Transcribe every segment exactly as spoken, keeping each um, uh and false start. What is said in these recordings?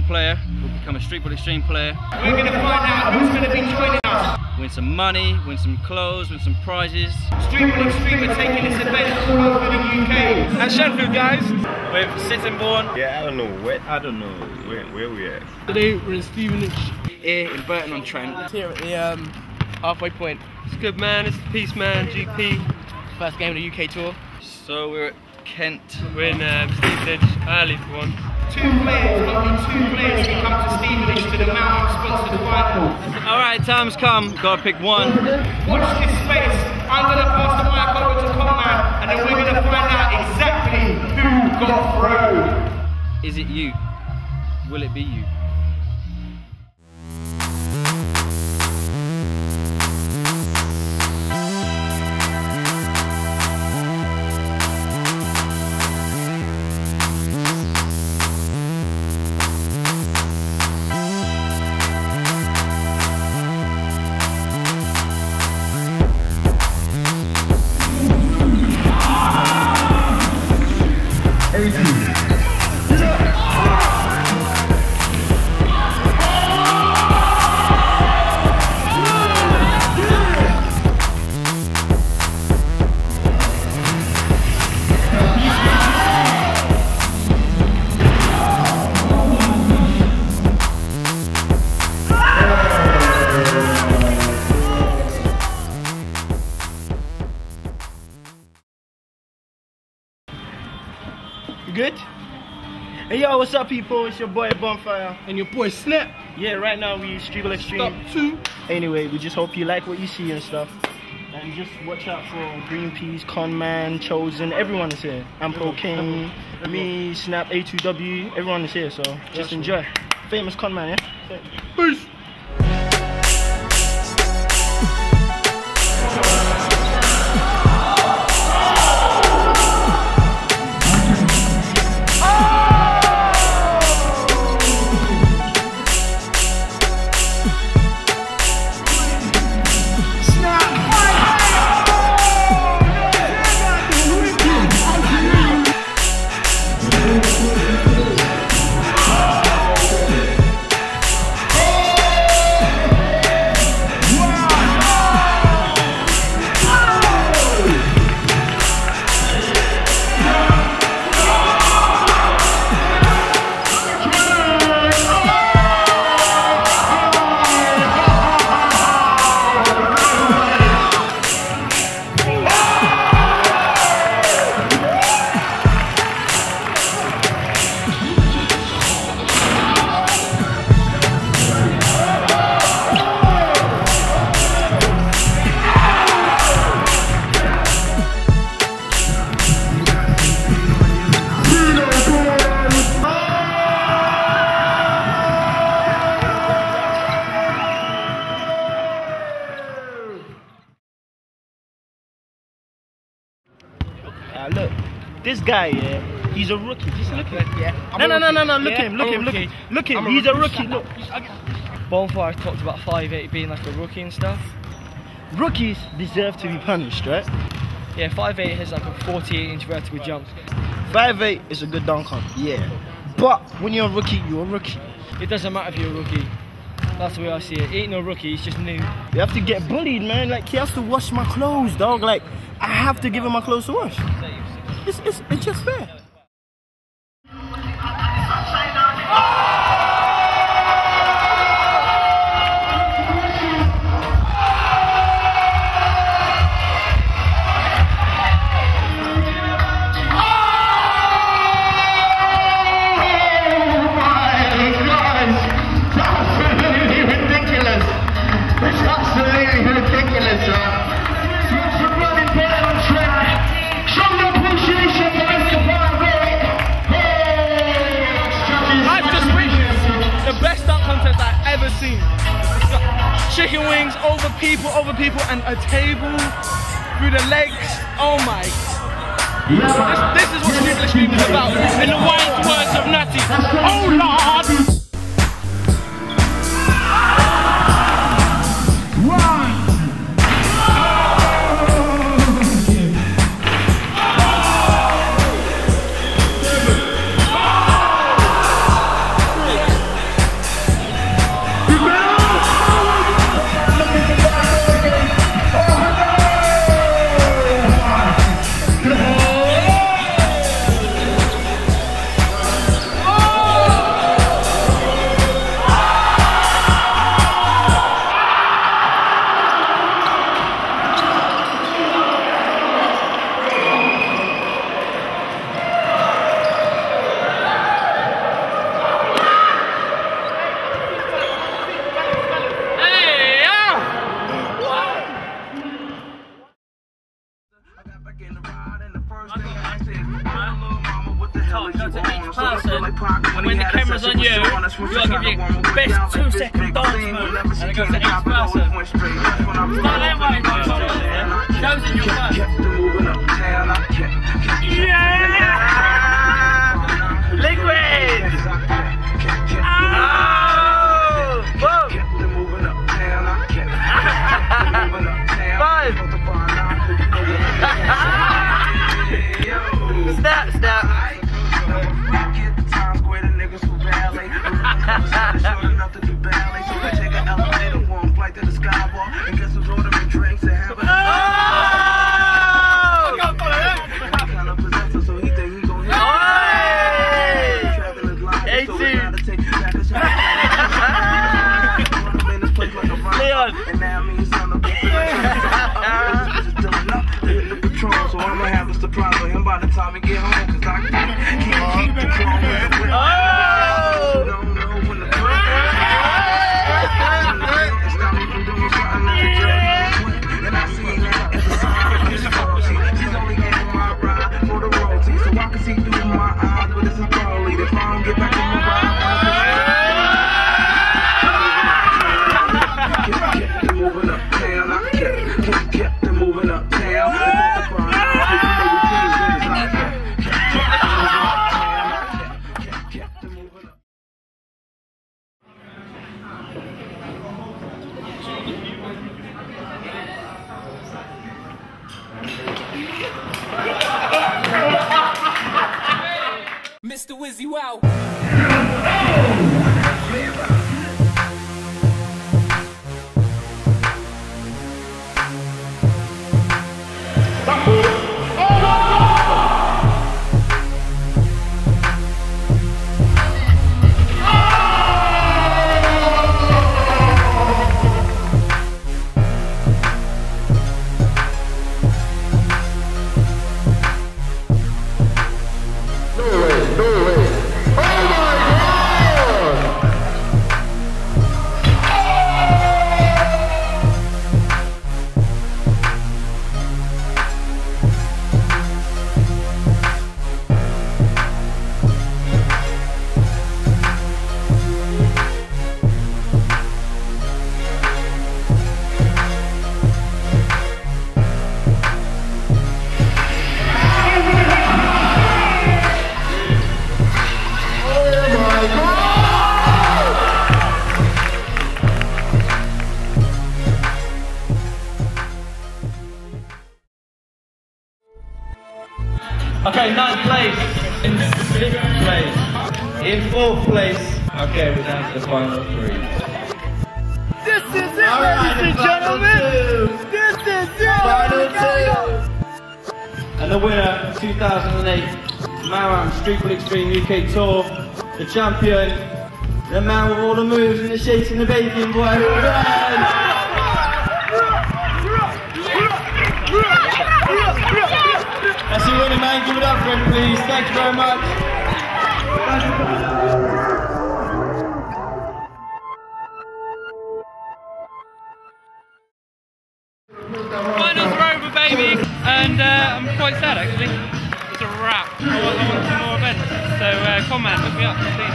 player will become a Street Ball Extreme player. We're going to find out who's going to be joining us. Win some money, win some clothes, win some prizes. Street Ball Extreme are taking this event all over the U K. And Shenfield, guys, with Sittingbourne. Yeah, I don't know where. I don't know where where we at. Today we're in Stevenage. Here in Burton on Trent. Here at the um, halfway point. It's good, man. It's the Peace Man G P. First game of the U K tour. So we're at Kent. We're in um, Stevenage early for one. Two players, only two players can come to Stevenage to the Mount sponsored final. Alright, time's come. Gotta pick one. Watch this space. I'm going to pass the mic over to Conman and then we're going to find out exactly who got through. Is it you? Will it be you? You good? Hey yo, what's up people? It's your boy Bonfire. And your boy Snap. Yeah, right now we Street Ball Extreme. Stop two. Anyway, we just hope you like what you see and stuff. And just watch out for Greenpeace, Conman, Chosen, everyone is here. Ampo King, me, Snap, A two W, everyone is here, so just enjoy. Famous Conman, yeah? Peace. Uh, look, this guy, yeah, he's a rookie. Just look at him. Yeah. No, no, no, no, no, look Yeah, him, look I'm him, look okay. him, look him. I'm a He's a rookie. rookie. Look, Bonfire talked about five eight being like a rookie and stuff. rookies deserve to be punished, right? Yeah, five eight has like a forty-eight inch vertical jump. five eight is a good dunk on, yeah. But when you're a rookie, you're a rookie. It doesn't matter if you're a rookie. That's the way I see it. He ain't no rookie, he's just new. You have to get bullied, man. Like, he has to wash my clothes, dog. Like, I have to give him my clothes to wash. It's, it's, it's just fair. Chicken wings over people, over people, and a table through the legs. Oh my! This, this is what Street Ball Extreme is about. In the wise words of Natty. Oh Lord! And when the camera's on you, you gotta give your best two second dance move, and it goes to each person. Start that way, shows in your first. Yeah! Liquid! Oh! Whoa! Five! Snap, snap! Leon! So I'ma have a surprise for him by the time we get home, cause I can't keep controlling the whip. Oh! Don't know when the it's not even doing something like that. And I see that as a sign of his quality. She's only getting my ride for the royalty, so I can see through my eyes, but it's a quality. If I don't get back to my ride, kept them moving uptown. I kept, kept them moving uptown. Mister Wizzy Wow. Okay, ninth place. In sixth place. In fourth place. Okay, we're down to the final three. This is it, right, ladies and gentlemen! This is it! Final two! And the winner, two thousand eight Mawam Streetball Extreme U K Tour, the champion, the man with all the moves and the shakes and the bacon, boy. That's your winner, man. Give it up for him, please. Thank you very much. Finals are over, baby, and uh, I'm quite sad actually. It's a wrap. I want, I want some more events. So, uh, come man, look me up, please.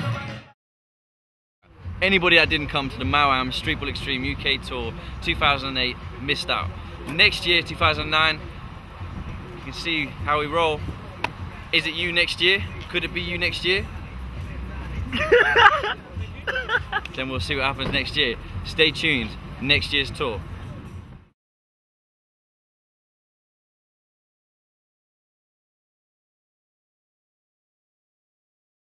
Anybody that didn't come to the Mawam Streetball Extreme U K Tour two thousand eight missed out. Next year, two thousand nine, you can see how we roll. Is it you next year? Could it be you next year? Then we'll see what happens next year. Stay tuned. Next year's tour.